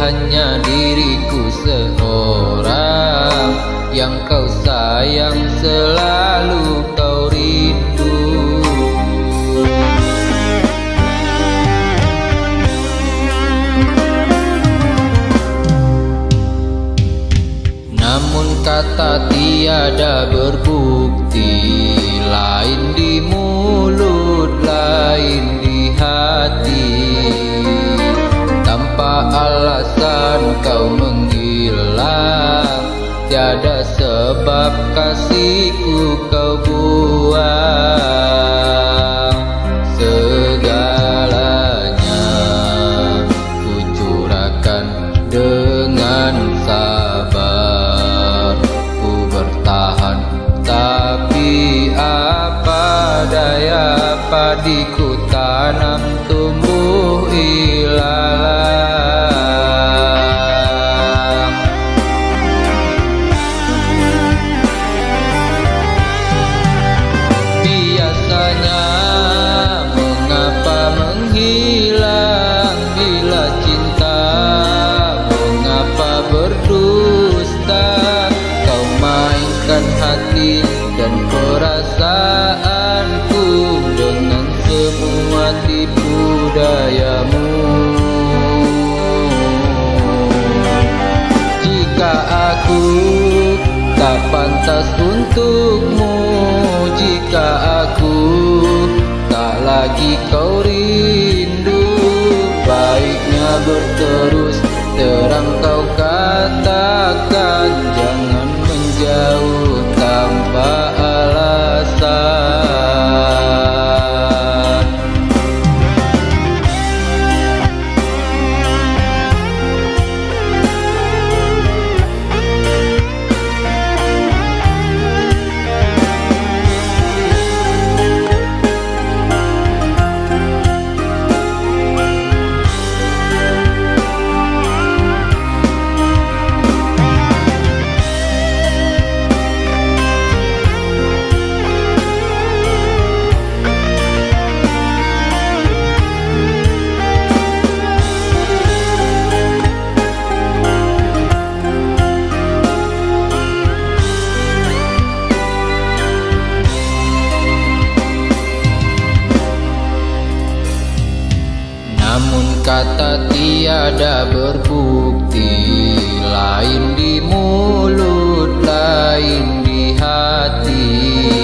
hanya diriku seorang yang kau sayang, selalu kau rindu. Namun kata tiada berbukti, lain di mulut, lain di hati. Tanpa alasan kau menghilang, tiada sebab kasihku kau buang. Segalanya ku curahkan dengan sabar, ku bertahan, tapi apa daya padiku tanam tumbuh ilalang. Biasanya mengapa menghilang bila cinta, mengapa berdusta, kau mainkan hati dan perasaanku dengan semua tipu dayamu. Jika aku tak pantas untukmu, jika aku tak lagi kau rindu, baiknya berterus terang kau katakan, jangan menjauh tanpa alasan. Namun kata tiada berbukti, lain di mulut, lain di hati.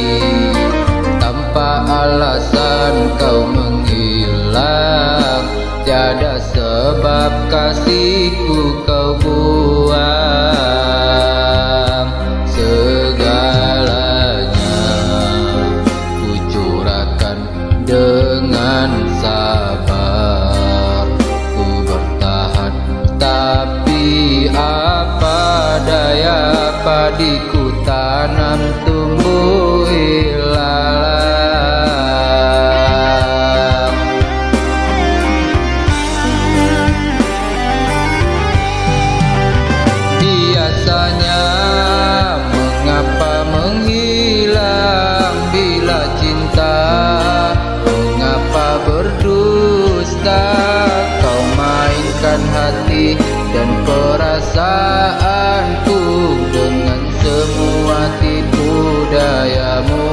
Tanpa alasan kau menghilang, tiada sebab kasihku kau buang. Segalanya ku curahkan dengan sabar, ku bertahan, tapi apa daya padiku tanam tumbuh ilalang. Biasanya mengapa menghilang bila cinta, mengapa berdusta, kau mainkan hati dan perasaanku dengan semua tipu dayamu.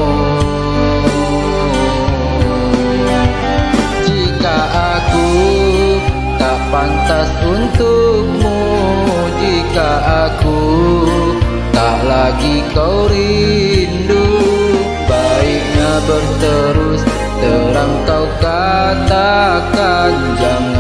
Jika aku tak pantas untukmu, jika aku tak lagi kau rindu, baiknya berterus terang kau katakan, jangan